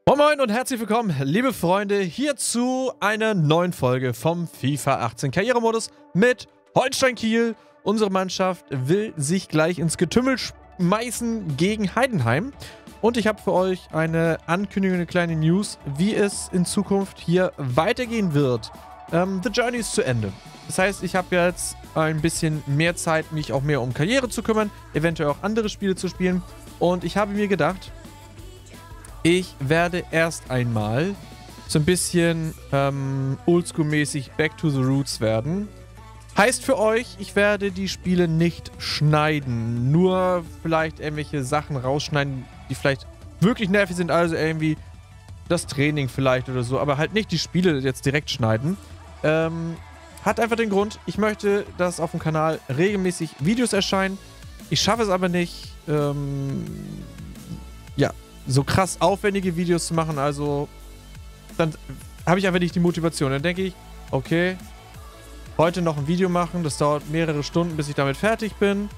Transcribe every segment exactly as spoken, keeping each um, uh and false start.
Moin Moin und herzlich willkommen, liebe Freunde, hier zu einer neuen Folge vom FIFA achtzehn Karrieremodus mit Holstein Kiel. Unsere Mannschaft will sich gleich ins Getümmel schmeißen gegen Heidenheim. Und ich habe für euch eine Ankündigung, eine kleine News, wie es in Zukunft hier weitergehen wird. Ähm, The Journey ist zu Ende. Das heißt, ich habe jetzt ein bisschen mehr Zeit, mich auch mehr um Karriere zu kümmern, eventuell auch andere Spiele zu spielen. Und ich habe mir gedacht, ich werde erst einmal so ein bisschen ähm, oldschool-mäßig Back to the Roots werden. Heißt für euch, ich werde die Spiele nicht schneiden. Nur vielleicht irgendwelche Sachen rausschneiden, die vielleicht wirklich nervig sind. Also irgendwie das Training vielleicht oder so. Aber halt nicht die Spiele jetzt direkt schneiden. Ähm, hat einfach den Grund, ich möchte, dass auf dem Kanal regelmäßig Videos erscheinen. Ich schaffe es aber nicht, ähm, ja, so krass aufwendige Videos zu machen, also dann habe ich einfach nicht die Motivation. Dann denke ich, okay, heute noch ein Video machen, das dauert mehrere Stunden, bis ich damit fertig bin.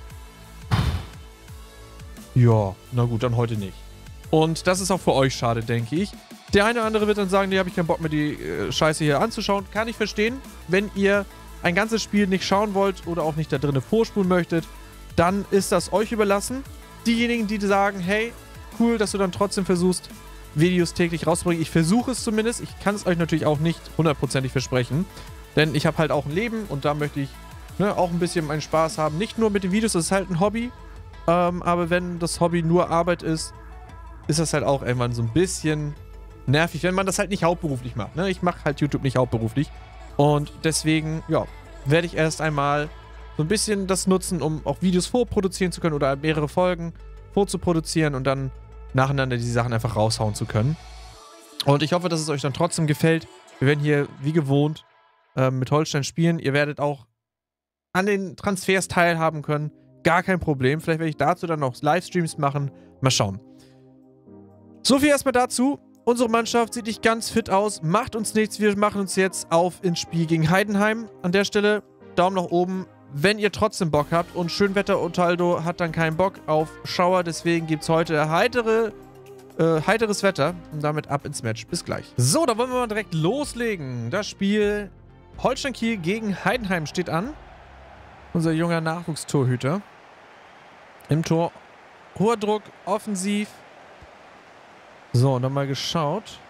Ja, na gut, dann heute nicht. Und das ist auch für euch schade, denke ich. Der eine oder andere wird dann sagen, nee, habe ich keinen Bock mehr, die äh, Scheiße hier anzuschauen. Kann ich verstehen. Wenn ihr ein ganzes Spiel nicht schauen wollt oder auch nicht da drinnen vorspulen möchtet, dann ist das euch überlassen. Diejenigen, die sagen, hey, cool, dass du dann trotzdem versuchst, Videos täglich rauszubringen. Ich versuche es zumindest. Ich kann es euch natürlich auch nicht hundertprozentig versprechen. Denn ich habe halt auch ein Leben und da möchte ich ne, auch ein bisschen meinen Spaß haben. Nicht nur mit den Videos, das ist halt ein Hobby. Ähm, aber wenn das Hobby nur Arbeit ist, ist das halt auch irgendwann so ein bisschen nervig, wenn man das halt nicht hauptberuflich macht. Ne? Ich mache halt YouTube nicht hauptberuflich. Und deswegen, ja, werde ich erst einmal so ein bisschen das nutzen, um auch Videos vorproduzieren zu können oder mehrere Folgen vorzuproduzieren und dann nacheinander die Sachen einfach raushauen zu können. Und ich hoffe, dass es euch dann trotzdem gefällt. Wir werden hier, wie gewohnt, äh, mit Holstein spielen. Ihr werdet auch an den Transfers teilhaben können. Gar kein Problem. Vielleicht werde ich dazu dann noch Livestreams machen. Mal schauen. So viel erstmal dazu. Unsere Mannschaft sieht nicht ganz fit aus. Macht uns nichts. Wir machen uns jetzt auf ins Spiel gegen Heidenheim. An der Stelle Daumen nach oben, wenn ihr trotzdem Bock habt. Und Schönwetter Otaldo hat dann keinen Bock auf Schauer. Deswegen gibt es heute heitere, äh, heiteres Wetter. Und damit ab ins Match. Bis gleich. So, da wollen wir mal direkt loslegen. Das Spiel Holstein Kiel gegen Heidenheim steht an. Unser junger Nachwuchstorhüter. Im Tor. Hoher Druck, offensiv. So, und dann mal geschaut.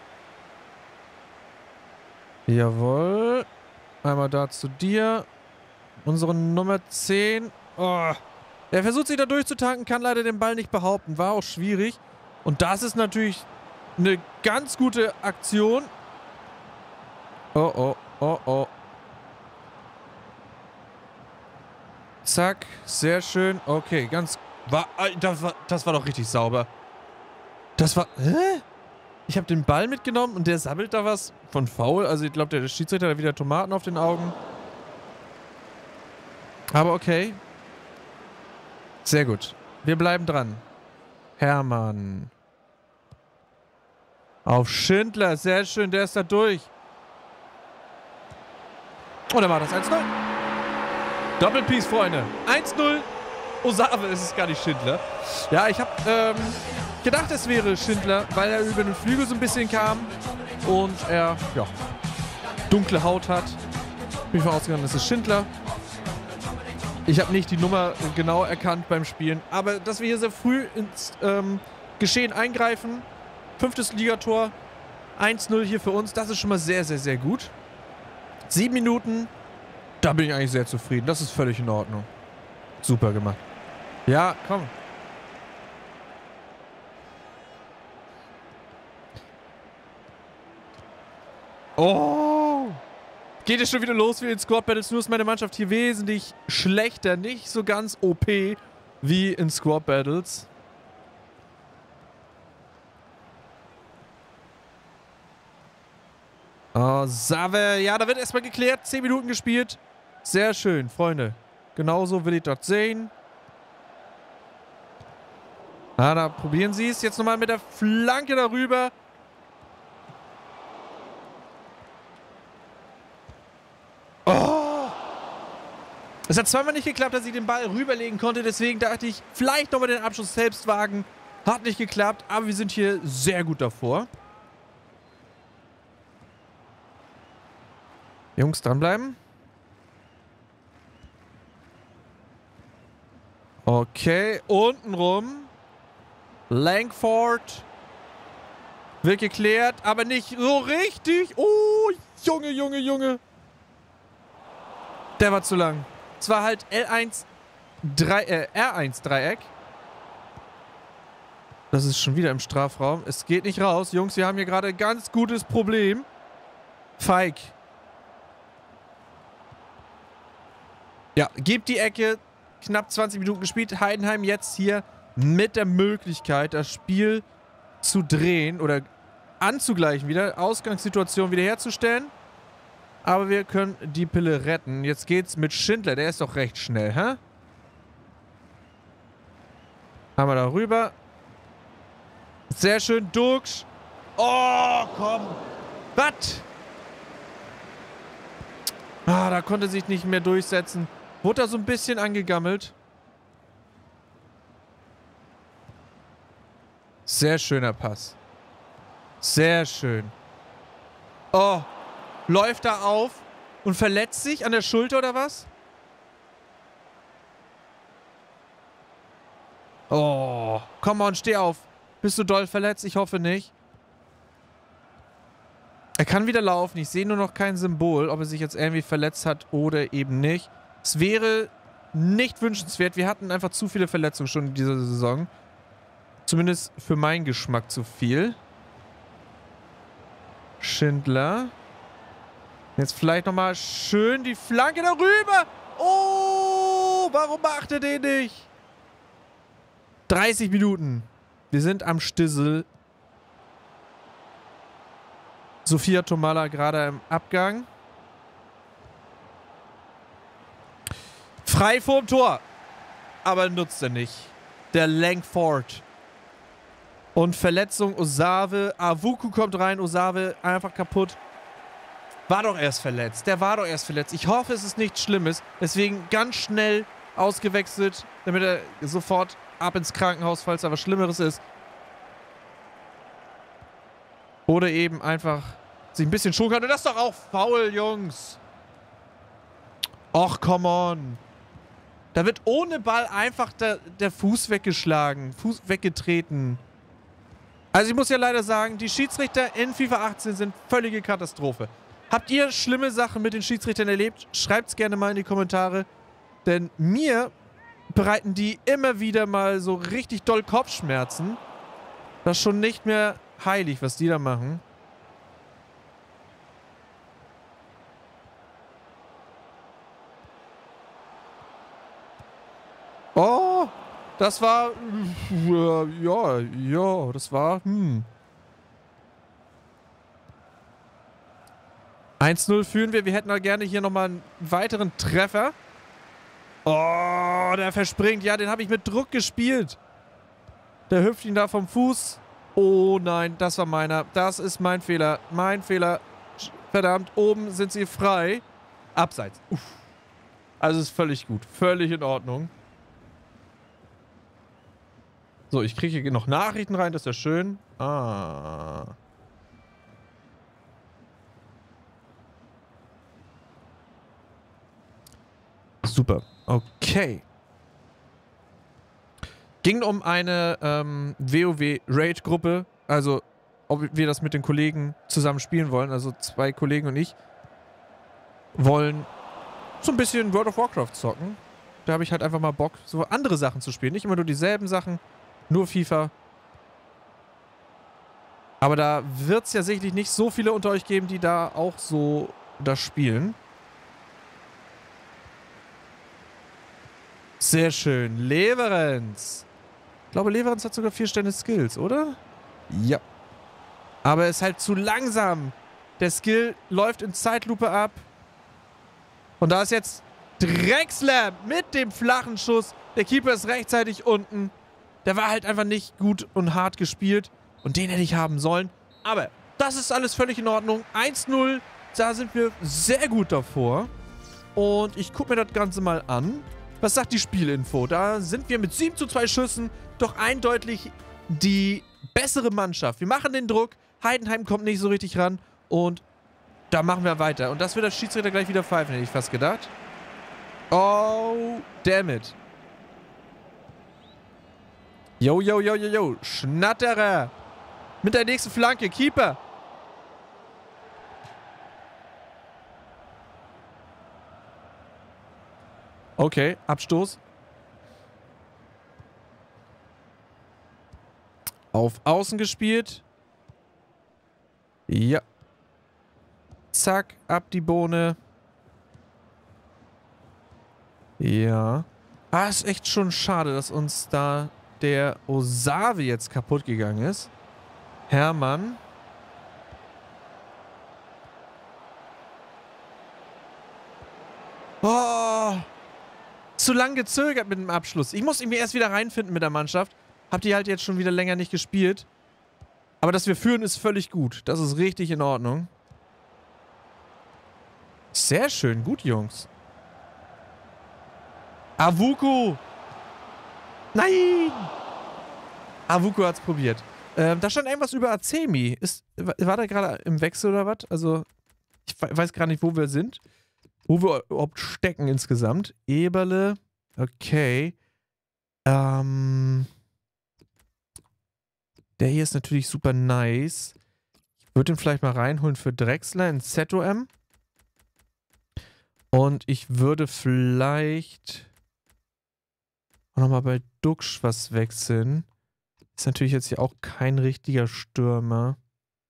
Jawohl. Einmal da zu dir. Unsere Nummer zehn. Oh. Er versucht sich da durchzutanken, kann leider den Ball nicht behaupten. War auch schwierig. Und das ist natürlich eine ganz gute Aktion. Oh, oh, oh, oh. Zack. Sehr schön. Okay, ganz... War, das, war, das war doch richtig sauber. Das war... Hä? Ich habe den Ball mitgenommen und der sammelt da was von Foul. Also ich glaube, der Schiedsrichter hat wieder Tomaten auf den Augen. Aber okay. Sehr gut. Wir bleiben dran. Hermann. Auf Schindler. Sehr schön. Der ist da durch. Und dann war das eins null. Doppelpiece, Freunde. eins null. Osave ist es gar nicht Schindler. Ja, ich habe ähm, gedacht, es wäre Schindler, weil er über den Flügel so ein bisschen kam. Und er, ja, dunkle Haut hat. Bin ich von ausgegangen, das ist Schindler. Ich habe nicht die Nummer genau erkannt beim Spielen. Aber dass wir hier sehr früh ins ähm, Geschehen eingreifen. Fünftes Ligator. eins null hier für uns. Das ist schon mal sehr, sehr, sehr gut. Sieben Minuten. Da bin ich eigentlich sehr zufrieden. Das ist völlig in Ordnung. Super gemacht. Ja, komm. Oh! Geht es schon wieder los wie in Squad Battles, nur ist meine Mannschaft hier wesentlich schlechter, nicht so ganz O P wie in Squad Battles. Oh, Save. Ja, da wird erstmal geklärt. zehn Minuten gespielt. Sehr schön, Freunde. Genauso will ich das sehen. Ah, da probieren sie es. Jetzt nochmal mit der Flanke darüber. Oh! Es hat zweimal nicht geklappt, dass ich den Ball rüberlegen konnte. Deswegen dachte ich, vielleicht nochmal den Abschluss selbst wagen. Hat nicht geklappt, aber wir sind hier sehr gut davor. Jungs, dranbleiben. Okay, untenrum. Langford. Wird geklärt, aber nicht so richtig. Oh, Junge, Junge, Junge. Der war zu lang. Es war halt L eins, drei, äh, R eins Dreieck. Das ist schon wieder im Strafraum. Es geht nicht raus. Jungs, wir haben hier gerade ein ganz gutes Problem. Feig. Ja, gibt die Ecke. Knapp zwanzig Minuten gespielt. Heidenheim jetzt hier mit der Möglichkeit, das Spiel zu drehen oder anzugleichen wieder. Ausgangssituation wiederherzustellen. Aber wir können die Pille retten. Jetzt geht's mit Schindler. Der ist doch recht schnell, hä? Haben wir da rüber. Sehr schön, Dux. Oh, komm. Was? Ah, da konnte sich nicht mehr durchsetzen. Wurde da so ein bisschen angegammelt. Sehr schöner Pass. Sehr schön. Oh, läuft da auf und verletzt sich an der Schulter oder was? Oh, komm on, steh auf. Bist du doll verletzt? Ich hoffe nicht. Er kann wieder laufen. Ich sehe nur noch kein Symbol, ob er sich jetzt irgendwie verletzt hat oder eben nicht. Es wäre nicht wünschenswert. Wir hatten einfach zu viele Verletzungen schon in dieser Saison. Zumindest für meinen Geschmack zu viel. Schindler. Jetzt vielleicht nochmal schön die Flanke darüber. Oh, warum macht er den nicht? dreißig Minuten. Wir sind am Stissel. Sophia Tomalla gerade im Abgang. Frei vorm Tor. Aber nutzt er nicht. Der Langford. Und Verletzung Osave. Awuku kommt rein. Osave einfach kaputt. War doch erst verletzt. Der war doch erst verletzt. Ich hoffe, es ist nichts Schlimmes. Deswegen ganz schnell ausgewechselt, damit er sofort ab ins Krankenhaus, falls da was Schlimmeres ist. Oder eben einfach sich ein bisschen schonen kann. Und das ist doch auch faul, Jungs. Och, come on. Da wird ohne Ball einfach der, der Fuß weggeschlagen. Fuß weggetreten. Also ich muss ja leider sagen, die Schiedsrichter in FIFA achtzehn sind völlige Katastrophe. Habt ihr schlimme Sachen mit den Schiedsrichtern erlebt? Schreibt's gerne mal in die Kommentare. Denn mir bereiten die immer wieder mal so richtig doll Kopfschmerzen. Das ist schon nicht mehr heilig, was die da machen. Oh, das war... Ja, ja, das war... Hm. eins null führen wir. Wir hätten da gerne hier nochmal einen weiteren Treffer. Oh, der verspringt. Ja, den habe ich mit Druck gespielt. Der hüpft ihn da vom Fuß. Oh nein, das war meiner. Das ist mein Fehler. Mein Fehler. Verdammt, oben sind sie frei. Abseits. Uff. Also ist völlig gut. Völlig in Ordnung. So, ich kriege hier noch Nachrichten rein. Das ist ja schön. Ah... Super. Okay. Ging um eine ähm, WoW-Raid-Gruppe. Also, ob wir das mit den Kollegen zusammen spielen wollen. Also, zwei Kollegen und ich wollen so ein bisschen World of Warcraft zocken. Da habe ich halt einfach mal Bock, so andere Sachen zu spielen. Nicht immer nur dieselben Sachen, nur FIFA. Aber da wird es ja sicherlich nicht so viele unter euch geben, die da auch so das spielen. Sehr schön. Leverenz. Ich glaube, Leverenz hat sogar vier Sterne Skills, oder? Ja. Aber er ist halt zu langsam. Der Skill läuft in Zeitlupe ab. Und da ist jetzt Drexler mit dem flachen Schuss. Der Keeper ist rechtzeitig unten. Der war halt einfach nicht gut und hart gespielt. Und den hätte ich haben sollen. Aber das ist alles völlig in Ordnung. eins null. Da sind wir sehr gut davor. Und ich gucke mir das Ganze mal an. Was sagt die Spielinfo? Da sind wir mit sieben zu zwei Schüssen doch eindeutig die bessere Mannschaft. Wir machen den Druck. Heidenheim kommt nicht so richtig ran. Und Da machen wir weiter. Und das wird der Schiedsrichter gleich wieder pfeifen, hätte ich fast gedacht. Oh, damn it. Yo, yo, yo, yo, yo. Schnatterer. Mit der nächsten Flanke. Keeper. Okay, Abstoß. Auf Außen gespielt. Ja. Zack, ab die Bohne. Ja. Ah, ist echt schon schade, dass uns da der Osavi jetzt kaputt gegangen ist. Hermann. Oh. Zu lang gezögert mit dem Abschluss. Ich muss irgendwie erst wieder reinfinden mit der Mannschaft. Habt ihr halt jetzt schon wieder länger nicht gespielt. Aber dass wir führen, ist völlig gut. Das ist richtig in Ordnung. Sehr schön. Gut, Jungs. Awuku! Nein! Awuku hat's probiert. Ähm, da stand irgendwas über Azemi. Ist, war der gerade im Wechsel oder was? Also, ich weiß gar nicht, wo wir sind. Wo wir überhaupt stecken insgesamt. Eberle. Okay. Ähm. Der hier ist natürlich super nice. Ich würde ihn vielleicht mal reinholen für Drexler in Z O M. Und ich würde vielleicht auch nochmal bei Duxch was wechseln. Ist natürlich jetzt hier auch kein richtiger Stürmer.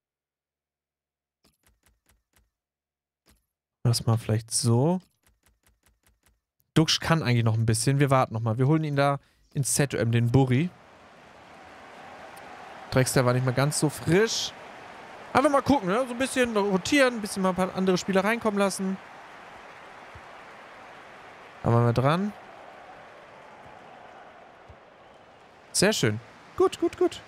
Das mal vielleicht so. Duxch kann eigentlich noch ein bisschen. Wir warten nochmal. Wir holen ihn da ins Z O M, den Burri. Drexler war nicht mal ganz so frisch. Einfach mal gucken, ne? So ein bisschen rotieren, ein bisschen mal ein paar andere Spieler reinkommen lassen. Da waren wir dran. Sehr schön. Gut, gut, gut.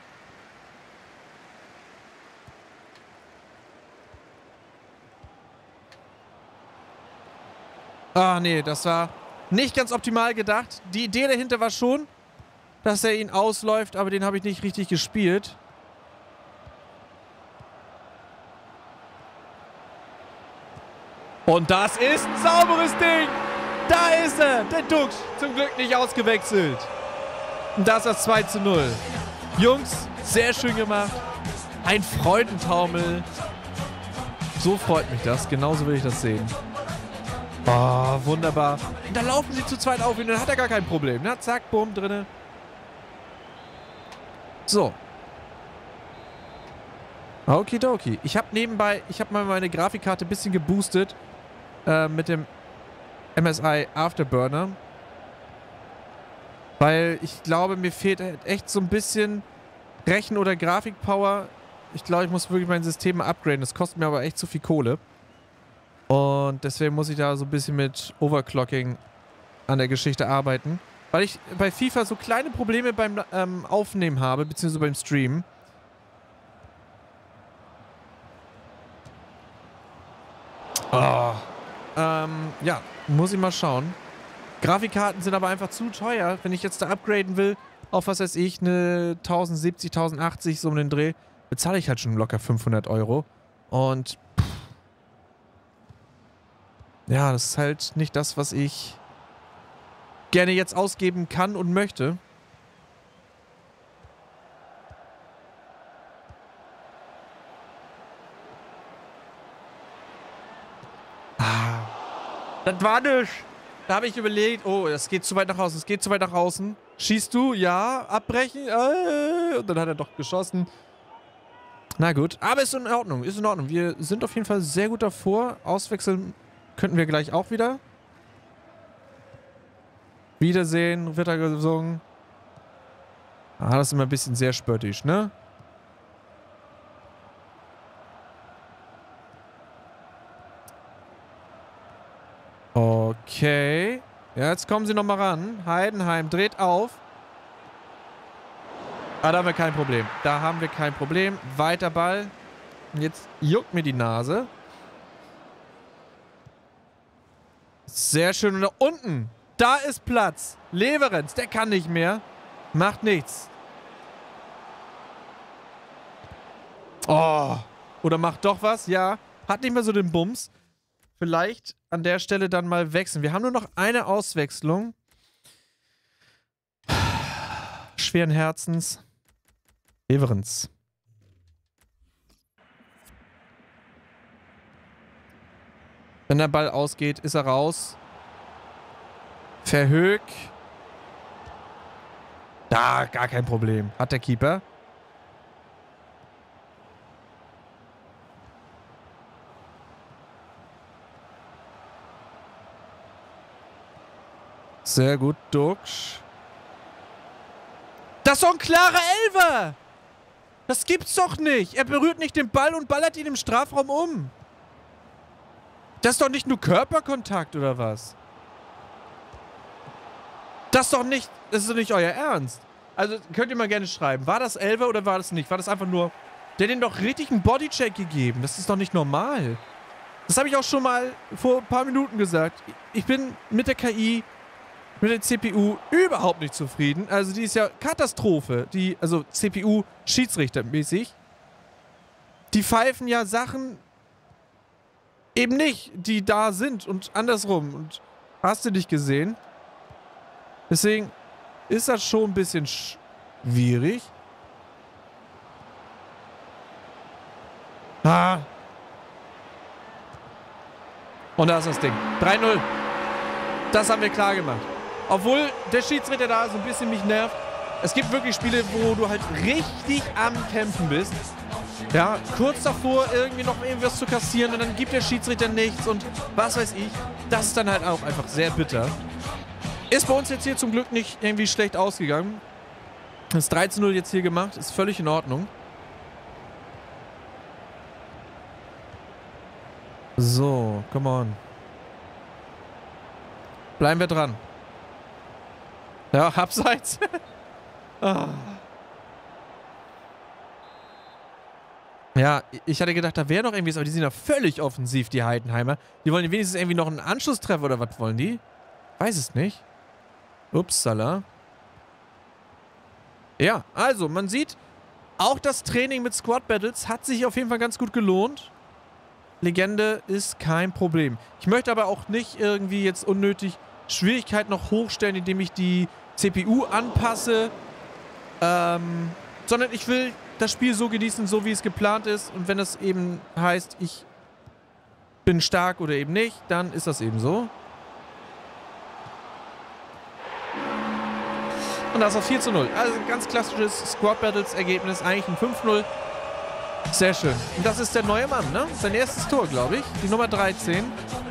Ah, nee, das war nicht ganz optimal gedacht. Die Idee dahinter war schon, dass er ihn ausläuft, aber den habe ich nicht richtig gespielt. Und das ist ein sauberes Ding. Da ist er, der Duxch. Zum Glück nicht ausgewechselt. Und das ist das zwei zu null. Jungs, sehr schön gemacht. Ein Freudentaumel. So freut mich das. Genauso will ich das sehen. Oh, wunderbar. Und da laufen sie zu zweit auf ihn, dann hat er gar kein Problem. Ne? Zack, bumm, drinne. So. Okidoki. Ich habe nebenbei, ich habe mal meine Grafikkarte ein bisschen geboostet. Äh, mit dem M S I Afterburner. Weil ich glaube, mir fehlt echt so ein bisschen Rechen- oder Grafikpower. Ich glaube, ich muss wirklich mein System mal upgraden. Das kostet mir aber echt zu viel Kohle. Und deswegen muss ich da so ein bisschen mit Overclocking an der Geschichte arbeiten. Weil ich bei FIFA so kleine Probleme beim ähm, Aufnehmen habe, beziehungsweise beim Streamen. Oh. Ähm, ja, muss ich mal schauen. Grafikkarten sind aber einfach zu teuer. Wenn ich jetzt da upgraden will, auf was weiß ich, eine tausendsiebzig, tausendachtzig, so um den Dreh, bezahle ich halt schon locker fünfhundert Euro. Und pff, ja, das ist halt nicht das, was ich gerne jetzt ausgeben kann und möchte. Ah, das war nichts. Da habe ich überlegt, oh, es geht zu weit nach außen, es geht zu weit nach außen. Schießt du? Ja. Abbrechen? Äh, und dann hat er doch geschossen. Na gut, aber ist in Ordnung, ist in Ordnung. Wir sind auf jeden Fall sehr gut davor. Auswechseln könnten wir gleich auch wieder. Wiedersehen, wird da gesungen. Ah, das ist immer ein bisschen sehr spöttisch, ne? Okay. Ja, jetzt kommen sie nochmal ran. Heidenheim dreht auf. Ah, da haben wir kein Problem. Da haben wir kein Problem. Weiter Ball. Und jetzt juckt mir die Nase. Sehr schön. Und da unten. Da ist Platz. Leverenz, der kann nicht mehr. Macht nichts. Oh. Oder macht doch was? Ja. hat nicht mehr so den Bums. Vielleicht an der Stelle dann mal wechseln. Wir haben nur noch eine Auswechslung. Schweren Herzens. Everens. Wenn der Ball ausgeht, ist er raus. Verhoek. Da, gar kein Problem. Hat der Keeper. Sehr gut, Duxch. Das ist doch ein klarer Elfer! Das gibt's doch nicht! Er berührt nicht den Ball und ballert ihn im Strafraum um. Das ist doch nicht nur Körperkontakt, oder was? Das ist doch nicht... Das ist doch nicht euer Ernst. Also, könnt ihr mal gerne schreiben. War das Elfer oder war das nicht? War das einfach nur... Der hat ihm doch richtig einen Bodycheck gegeben. Das ist doch nicht normal. Das habe ich auch schon mal vor ein paar Minuten gesagt. Ich bin mit der K I... mit der C P U überhaupt nicht zufrieden. Also die ist ja Katastrophe. Die, also C P U schiedsrichtermäßig. Die pfeifen ja Sachen eben nicht, die da sind und andersrum. Und hast du nicht gesehen? Deswegen ist das schon ein bisschen schwierig. Ah. Und da ist das Ding. drei null. Das haben wir klar gemacht. Obwohl der Schiedsrichter da so ein bisschen mich nervt. Es gibt wirklich Spiele, wo du halt richtig am Kämpfen bist. Ja, kurz davor irgendwie noch irgendwas zu kassieren und dann gibt der Schiedsrichter nichts und was weiß ich. Das ist dann halt auch einfach sehr bitter. Ist bei uns jetzt hier zum Glück nicht irgendwie schlecht ausgegangen. Das drei zu null jetzt hier gemacht, ist völlig in Ordnung. So, come on. Bleiben wir dran. Ja, abseits. Oh. Ja, ich hatte gedacht, da wäre noch irgendwie was, aber die sind ja völlig offensiv, die Heidenheimer. Die wollen wenigstens irgendwie noch einen Anschlusstreffer oder was wollen die? Weiß es nicht. Upsala. Ja, also, man sieht, auch das Training mit Squad Battles hat sich auf jeden Fall ganz gut gelohnt. Legende ist kein Problem. Ich möchte aber auch nicht irgendwie jetzt unnötig Schwierigkeit noch hochstellen, indem ich die C P U anpasse. Ähm, sondern ich will das Spiel so genießen, so wie es geplant ist. Und wenn das eben heißt, ich bin stark oder eben nicht, dann ist das eben so. Und das auf vier zu null. Also ein ganz klassisches Squad Battles Ergebnis. Eigentlich ein fünf null. Sehr schön. Und das ist der neue Mann, ne? Sein erstes Tor, glaube ich. Die Nummer dreizehn.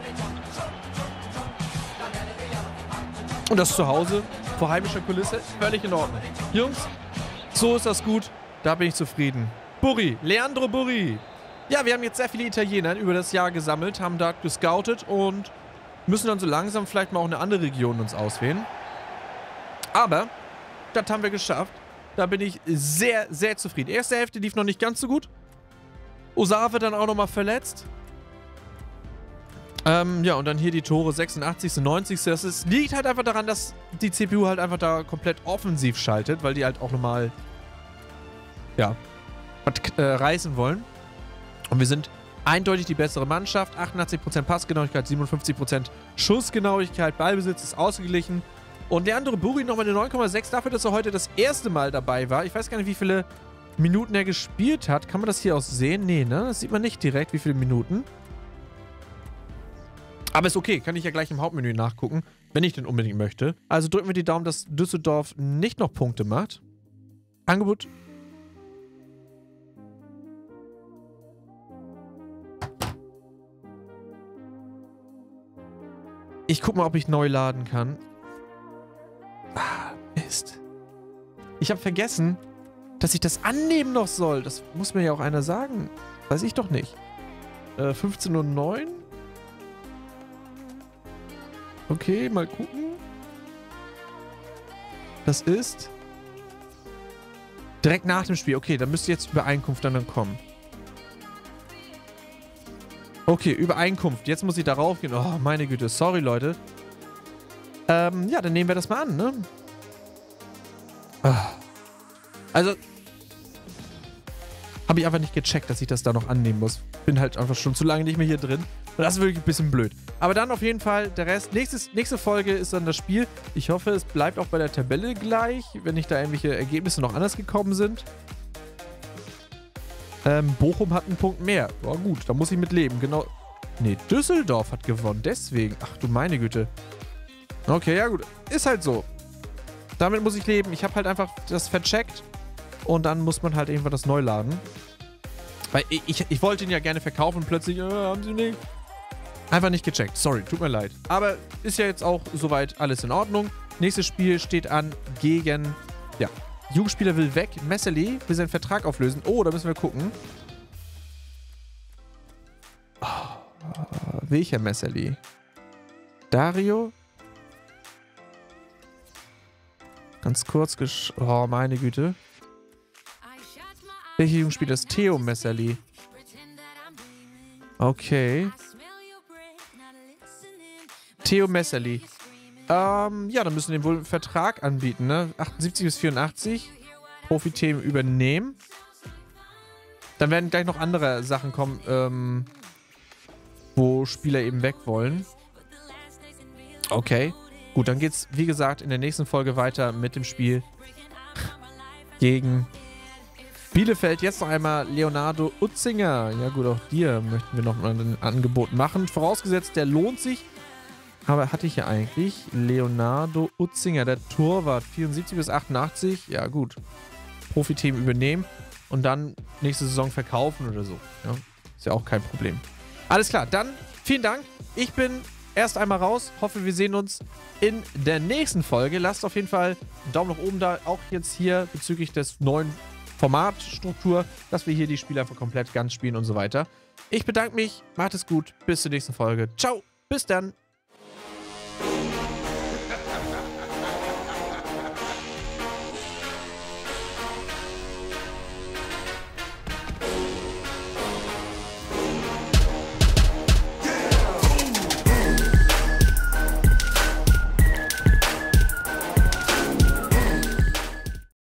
Und das zu Hause, vor heimischer Kulisse, völlig in Ordnung. Jungs, so ist das gut. Da bin ich zufrieden. Burri, Leandro Burri. Ja, wir haben jetzt sehr viele Italiener über das Jahr gesammelt, haben da gescoutet und müssen dann so langsam vielleicht mal auch eine andere Region uns auswählen. Aber das haben wir geschafft. Da bin ich sehr, sehr zufrieden. Die erste Hälfte lief noch nicht ganz so gut. Osar wird dann auch nochmal verletzt. Ähm, ja, und dann hier die Tore sechsundachtzigste, neunzigste Das ist, liegt halt einfach daran, dass die C P U halt einfach da komplett offensiv schaltet, weil die halt auch nochmal, ja, was äh, reißen wollen. Und wir sind eindeutig die bessere Mannschaft. achtundachtzig Prozent Passgenauigkeit, siebenundfünfzig Prozent Schussgenauigkeit, Ballbesitz ist ausgeglichen. Und der andere Burri nochmal eine neun Komma sechs dafür, dass er heute das erste Mal dabei war. Ich weiß gar nicht, wie viele Minuten er gespielt hat. Kann man das hier auch sehen? Nee, ne? Das sieht man nicht direkt, wie viele Minuten. Aber ist okay, kann ich ja gleich im Hauptmenü nachgucken, wenn ich denn unbedingt möchte. Also drücken wir die Daumen, dass Düsseldorf nicht noch Punkte macht. Angebot. Ich guck mal, ob ich neu laden kann. Ah, Mist. Ich habe vergessen, dass ich das annehmen noch soll. Das muss mir ja auch einer sagen. Weiß ich doch nicht. Äh, fünfzehn Uhr neun Okay, mal gucken. Das ist direkt nach dem Spiel. Okay, dann müsste jetzt Übereinkunft dann, dann kommen. Okay, Übereinkunft. Jetzt muss ich darauf gehen. Oh, meine Güte. Sorry, Leute. Ähm, ja, dann nehmen wir das mal an, ne? Also, Habe ich einfach nicht gecheckt, dass ich das da noch annehmen muss. Bin halt einfach schon zu lange nicht mehr hier drin. Und das ist wirklich ein bisschen blöd. Aber dann auf jeden Fall der Rest. Nächstes, nächste Folge ist dann das Spiel. Ich hoffe, es bleibt auch bei der Tabelle gleich, wenn nicht da irgendwelche Ergebnisse noch anders gekommen sind. Ähm, Bochum hat einen Punkt mehr. Ja gut, da muss ich mit leben. Genau. Nee, Düsseldorf hat gewonnen. Deswegen. Ach du meine Güte. Okay, ja gut. Ist halt so. Damit muss ich leben. Ich habe halt einfach das vercheckt. Und dann muss man halt irgendwann das neu laden. Weil ich, ich, ich wollte ihn ja gerne verkaufen. Plötzlich, äh, haben sie nicht. Einfach nicht gecheckt. Sorry, tut mir leid. Aber ist ja jetzt auch soweit alles in Ordnung. Nächstes Spiel steht an gegen, ja, Jugendspieler will weg. Messerli will seinen Vertrag auflösen. Oh, da müssen wir gucken. Oh, welcher Messerli? Dario? Ganz kurz gesch... Oh, meine Güte. Welcher Jugendspieler ist Theo Messerli? Okay. Theo Messerli. Ähm, ja, dann müssen wir dem wohl einen Vertrag anbieten, ne? achtundsiebzig bis vierundachtzig. Profi-Themen übernehmen. Dann werden gleich noch andere Sachen kommen, ähm, wo Spieler eben weg wollen. Okay. Gut, dann geht's, wie gesagt, in der nächsten Folge weiter mit dem Spiel gegen Bielefeld. Jetzt noch einmal Leonardo Utzinger. Ja gut, auch dir möchten wir noch mal ein Angebot machen. Vorausgesetzt, der lohnt sich. Aber hatte ich ja eigentlich Leonardo Utzinger, der Torwart, vierundsiebzig bis achtundachtzig. Ja gut, Profi-Themen übernehmen und dann nächste Saison verkaufen oder so. Ja, ist ja auch kein Problem. Alles klar, dann vielen Dank. Ich bin erst einmal raus. Hoffe, wir sehen uns in der nächsten Folge. Lasst auf jeden Fall einen Daumen nach oben da. Auch jetzt hier bezüglich des neuen Formatstruktur, dass wir hier die Spiele einfach komplett ganz spielen und so weiter. Ich bedanke mich. Macht es gut. Bis zur nächsten Folge. Ciao. Bis dann.